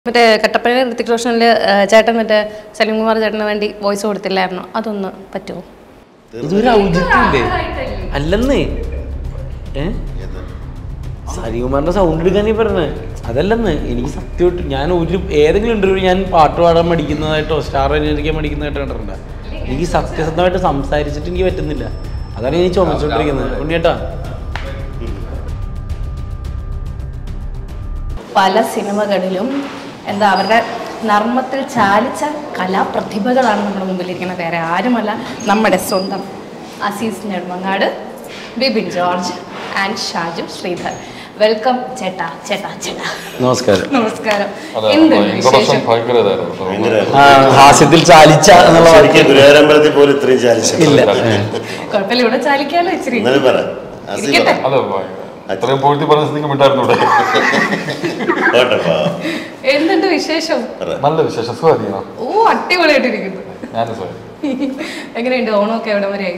മറ്റേ കട്ടപ്പന ഋത്തിക് റോഷനിൽ ചേട്ടൻ മറ്റേ സലീം കുമാർ ചേട്ടന് വേണ്ടി വോയിസ് കൊടുത്തില്ലായിരുന്നു, അതൊന്ന് പറ്റുമോ? ഇതൊരു ഔചിത്യല്ലേ അല്ലെന്നേ സലീംകുമാറിന്റെ സൗണ്ട് എടുക്കാനേ പറഞ്ഞത് അതല്ലെന്ന്. എനിക്ക് സത്യമായിട്ട് ഞാൻ ഏതെങ്കിലും ഇന്റർവ്യൂ ഞാൻ പാട്ട് പാടാൻ പഠിക്കുന്നതായിട്ടോ സ്റ്റാർ അനുകരിക്കാൻ പഠിക്കുന്നതായിട്ടോ കണ്ടിട്ടുണ്ട്. എനിക്ക് സത്യസന്ധമായിട്ട് സംസാരിച്ചിട്ട് എനിക്ക് പറ്റുന്നില്ല. അതാണ് എനിക്ക് ചുമച്ചോണ്ടിരിക്കുന്നത്. ഉണ്ണിയേട്ടാ, പല സിനിമകളിലും എന്താ അവരുടെ നർമ്മത്തിൽ ചാലിച്ച കലാപ്രതിഭകളാണ് നമ്മുടെ മുമ്പിലിരിക്കുന്നത്. വേറെ ആരുമല്ല, നമ്മുടെ സ്വന്തം അസീസ് നെടുമങ്ങാട്, ബിബിൻ ജോർജ് ആൻഡ് ഷാജു ശ്രീധർ. വെൽക്കം ചേട്ടാ. നമസ്കാരം. നമസ്കാരം. ഹാസ്യത്തിൽ ചാലിച്ച കുഴപ്പമില്ല, ഇവിടെ ചാലിക്കാലോ ഇച്ചിരി. എന്തുണ്ട് വിശേഷം? നല്ല വിശേഷം. ഓ, അടിപൊളിയായിട്ടിരിക്കുന്നു. എങ്ങനെയുണ്ട് ഓണമൊക്കെ? എവിടെ വരെയായി?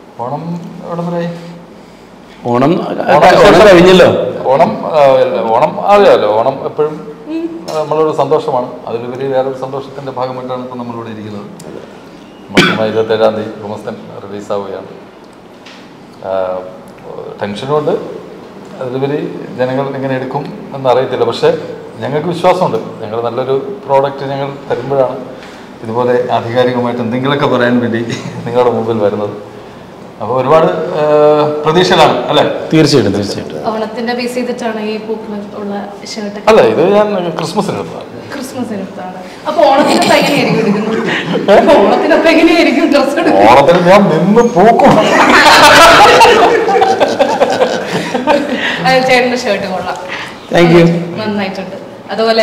ഓണം കഴിഞ്ഞല്ലോ. ഓണം അറിയാമല്ലോ. ഓണം എപ്പോഴും നമ്മളൊരു സന്തോഷമാണ്. അതിലുപരി വേറൊരു സന്തോഷത്തിന്റെ ഭാഗമായിട്ടാണ് ഇപ്പം നമ്മളിവിടെ ഇരിക്കുന്നത്. 27-ാം തീയതി ഗുമസ്തൻ റിലീസാവുകയാണ്. ടെൻഷനുണ്ട്. അതിലുപരി ജനങ്ങൾ എങ്ങനെ എടുക്കും എന്നറിയത്തില്ല. പക്ഷേ ഞങ്ങൾക്ക് വിശ്വാസമുണ്ട്. ഞങ്ങൾ നല്ലൊരു പ്രോഡക്റ്റ് ഞങ്ങൾ തരുമ്പോഴാണ് ഇതുപോലെ ആധികാരികമായിട്ട് എന്തെങ്കിലുമൊക്കെ പറയാൻ വേണ്ടി നിങ്ങളുടെ മുമ്പിൽ വരുന്നത്. അപ്പോൾ ഒരുപാട് പ്രതീക്ഷയിലാണ് അല്ലേ? തീർച്ചയായിട്ടും. ഓണത്തിന്റെ ബേസ് ചെയ്തിട്ടാണ് ഈ പൂക്കൾ ഉള്ള ഷർട്ട്? അല്ല, ഇത് ഞാൻ ക്രിസ്മസിന് എടുത്തതാണ്. അപ്പൊ ഓണത്തിനൊപ്പം എങ്ങനെയായിരിക്കും എടുക്കുന്നത്? ഓണത്തിനൊപ്പം എങ്ങനെയായിരിക്കും ഡ്രസ് എടുക്കുന്നത്? ഓണത്തിന് ഞാൻ നിന്ന് പൂക്കും. ചേട്ടന്റെ ഷർട്ട് കൊള്ളാം, നന്നായിട്ടുണ്ട്. അതുപോലെ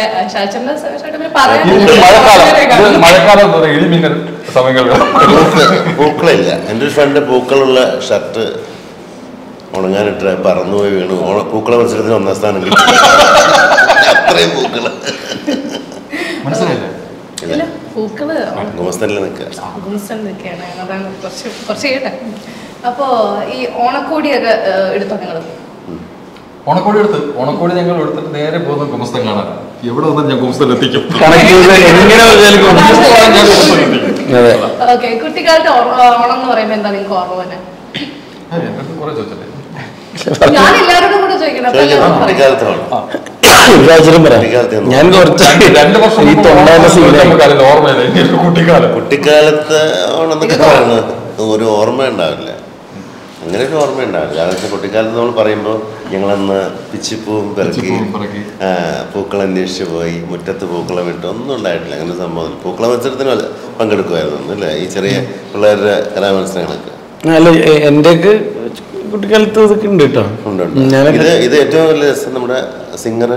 മഴക്കാലം ഇടിമിന്നൽ സമയങ്ങളിൽ പൂക്കളില്ല. എൻ്റെ ഒരു ഫ്രണ്ട് പൂക്കളുള്ള ഷർട്ട് ഉണങ്ങാനിട്ട് പറന്നുപോയി വീണു. പൂക്കള മത്സരത്തിന് 1ാം സ്ഥാനം കിട്ടി. അത്രയും പൂക്കള് മനസ്സിലായില്ലേ? പൂക്കള് ഗുമസ്തനിൽ നിൽക്കുകയാണ്. അതാണ് കുറച്ച് കേട്ടെ. അപ്പോ ഈ ഓണക്കോടിയൊക്കെ എടുത്തോ നിങ്ങൾ? ഓണക്കോടി ഞങ്ങൾ എടുത്തിട്ട് നേരെ പോകുന്ന ഗുമസ്തൻ കാണാൻ. എവിടെ വന്നാൽ ഞാൻ ഗുമസ്തൻ എത്തിക്കും. കുട്ടിക്കാലത്ത് ഓണം എന്ന് പറയുമ്പോ എന്താ നിങ്ങൾക്ക് ഓർമ്മ തന്നെ? കുറെ ചോദിച്ചല്ലേ, ഞാൻ എല്ലാവരോടും കൂടെ ചോദിക്കണം. ഞാൻ കുട്ടിക്കാലത്ത് ഓണമെന്നൊക്കെ പറയുന്നത് ഒരു ഓർമ്മ ഉണ്ടാവില്ല. അങ്ങനെ ഒരു ഓർമ്മ ഉണ്ടാവില്ല. കാരണം കുട്ടിക്കാലത്ത് നമ്മൾ പറയുമ്പോൾ ഞങ്ങളന്ന് പിച്ചിപ്പൂവും പെറുക്കി പൂക്കൾ അന്വേഷിച്ച് പോയി, മുറ്റത്ത് പൂക്കളം ഇട്ട് ഒന്നും ഉണ്ടായിട്ടില്ല. അങ്ങനെ സംഭവം പൂക്കള മത്സരത്തിന് പങ്കെടുക്കുമായിരുന്നു അല്ലേ? ഈ ചെറിയ പിള്ളേരുടെ കലാമത്സരങ്ങളൊക്കെ. അല്ല, എന്റെയൊക്കെ കുട്ടിക്കാലത്ത് ഇതൊക്കെ ഉണ്ട് കേട്ടോ. ഇത് ഏറ്റവും വലിയ രസം നമ്മുടെ സിംഗർ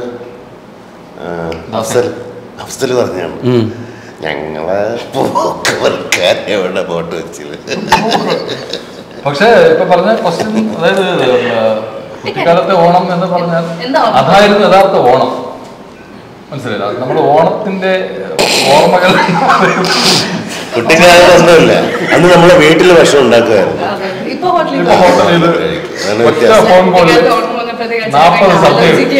അഫ്സൽ പറഞ്ഞാണ്, ഞങ്ങളെ എവിടെ ബോട്ട് വെച്ചില്ല. പക്ഷേ ഇപ്പൊ പറഞ്ഞ ക്വസ്റ്റ്യൻ, അതായത് കുട്ടിക്കാലത്തെ ഓണം എന്ന് പറഞ്ഞാൽ അതായിരുന്നു യഥാർത്ഥ ഓണം. മനസ്സിലായില്ല? നമ്മുടെ ഓണത്തിന്റെ ഓർമ്മകൾ കുട്ടിക്കാലത്തൊന്നുമില്ല. അന്ന് നമ്മളെ വീട്ടിൽ ഭക്ഷണം ഉണ്ടാക്കുമായിരുന്നു. ഫോൺ കോളിൽ 40 സദ്യ.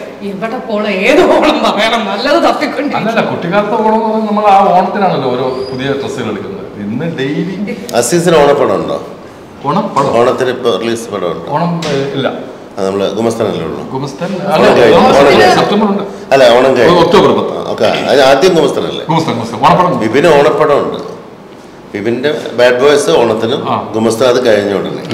അല്ലല്ല, കുട്ടിക്കാലത്തെ ഓണം നമ്മൾ ആ ഓണത്തിനാണല്ലോ ഓരോ പുതിയ ഡ്രസ്സുകൾ എടുക്കുന്നത്. ഇന്ന് ഡെയിലി. അസീസിന് ഓണപ്പടം ഉണ്ടോ? ഓണത്തിന് ഇപ്പൊ റിലീസ് പടം ഉണ്ടോ? ഓണം ഇല്ല, നമ്മള് ഗുമസ്തനല്ലേ ഉള്ളൂ. സെപ്റ്റംബർ ഉണ്ട്. അല്ല, ഓണം കഴിഞ്ഞു ഒക്ടോബർ 10. ഓക്കെ, ആദ്യം ഗുമസ്തനല്ലേ? ബിബിന് ഓണപ്പടം ഉണ്ട്. ബിബിന്റെ ബാഡ് ബോയ്സ് ഓണത്തിനും, ഗുമസ്തൻ അത് കഴിഞ്ഞ ഉടനെ.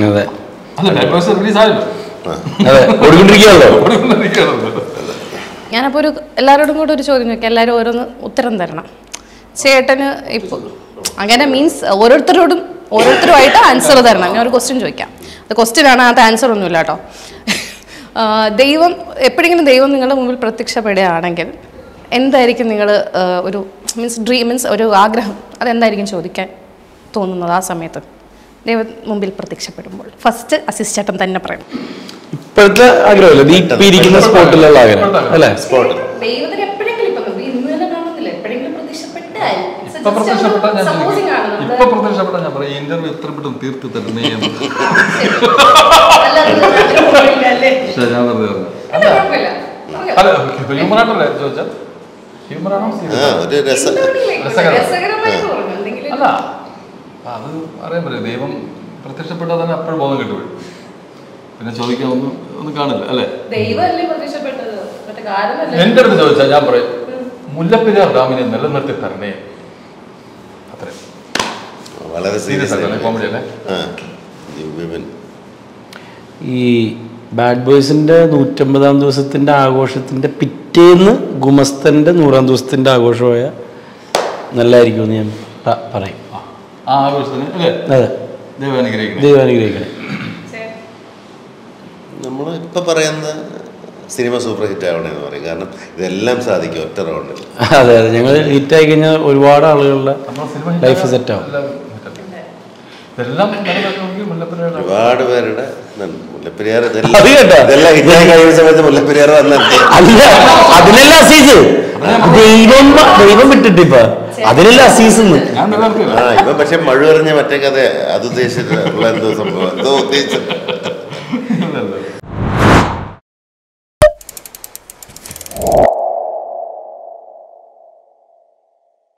ഞാനപ്പോ എല്ലാവരോടും കൂടെ ഒരു ചോദ്യം ചോദിക്കാം. എല്ലാവരും ഓരോന്ന് ഉത്തരം തരണം. ചേട്ടന് ഇപ്പൊ അങ്ങനെ മീൻസ് ഓരോരുത്തരുമായിട്ട് ആൻസർ തരണം. ഞാൻ ഒരു ക്വസ്റ്റ്യൻ ചോദിക്കാം. അത് ക്വസ്റ്റ്യനാണ്, അത് ആൻസർ ഒന്നുമില്ല കേട്ടോ. എപ്പോഴെങ്കിലും ദൈവം നിങ്ങളുടെ മുമ്പിൽ പ്രത്യക്ഷപ്പെടുകയാണെങ്കിൽ എന്തായിരിക്കും നിങ്ങൾ ഒരു മീൻസ് ഒരു ആഗ്രഹം, അതെന്തായിരിക്കും ചോദിക്കാൻ തോന്നുന്നത് ആ സമയത്ത് ദൈവം മുമ്പിൽ പ്രത്യക്ഷപ്പെടുമ്പോൾ? ഫസ്റ്റ് അസിസ്റ്റ് ചേട്ടൻ തന്നെ പറയണം. ഇപ്പോഴത്തെ ആഗ്രഹമല്ലേ, സ്പോട്ടിലുള്ള ആഗ്രഹം അല്ലേ? ദൈവത്തിന് എപ്പോഴെങ്കിലും ഇപ്പൊ പ്രത്യക്ഷപ്പെട്ടാൽ ഞാൻ പറയും ഇന്റർവ്യൂ എത്ര പെട്ടെന്ന് തീർത്ത് തരുന്നേ. ചോദിച്ചാൽ ഹ്യൂമറാണോ ഒരു രസകരമായിട്ട് പറഞ്ഞു എന്തെങ്കിലും അല്ല അത് അറിയാൻ പറ്റില്ല. ദൈവം പ്രത്യക്ഷപ്പെട്ടാൽ തന്നെ അപ്പോഴും ബോധം കിട്ടുപോയി. പിന്നെ ചോദിക്കാൻ ഒന്നും കാണില്ല അല്ലേ? ദൈവമല്ലേ പ്രത്യക്ഷപ്പെട്ടത്? മറ്റേ കാലമല്ലേ? എൻ്റെ അടുത്ത് ചോദിച്ചാൽ ഞാൻ പറയും മുല്ലപ്പെരിയാർ ഡാമിനെ നിലനിർത്തി തരണേ. അത്രേ. വളരെ സീരിയസ് ആയിട്ടല്ലേ? കോമഡി അല്ലേ? ഈ ബാഡ് ബോയ്സിന്റെ 150-ാം ദിവസത്തിന്റെ ആഘോഷത്തിന്റെ പിറ്റേന്ന് ഗുമസ്തന്റെ 100-ാം ദിവസത്തിന്റെ ആഘോഷമായ നല്ലതായിരിക്കും എന്ന് ഞാൻ പറയും. ആ ആഘോഷത്തിന് അല്ലേ? അതെ, ദൈവം അനുഗ്രഹിക്കണേ. ദൈവം അനുഗ്രഹിക്കണേ. നമ്മൾ ഇപ്പം പറയുന്ന സിനിമ സൂപ്പർ ഹിറ്റ് ആവണമെന്ന് പറയും. കാരണം ഇതെല്ലാം സാധിക്കും ഒറ്റ റൗണ്ടിൽ. അതെ അതെ, ഞങ്ങൾ ഹിറ്റായി കഴിഞ്ഞാൽ ഒരുപാട് ആളുകളുടെ ലൈഫ് സെറ്റ് ആവും. ഒരുപാട് പേരുടെ മുല്ലപ്പെരിയാർ ഇതെല്ലാം ഹിറ്റായി കഴിയുന്ന സമയത്ത് മുല്ലപ്പെരിയാർ വന്നാൽ അല്ല, അതിനല്ല അസീസ്. ദൈവം വിട്ടിട്ട് ഇപ്പൊ അതിനല്ല അസീസ്. ഇവൻ പക്ഷെ മഴ എറിഞ്ഞ മറ്റേ കഥ അത് ഉദ്ദേശിച്ചിട്ടുള്ള എന്തോ സംഭവം എന്തോ ഉദ്ദേശിച്ചു.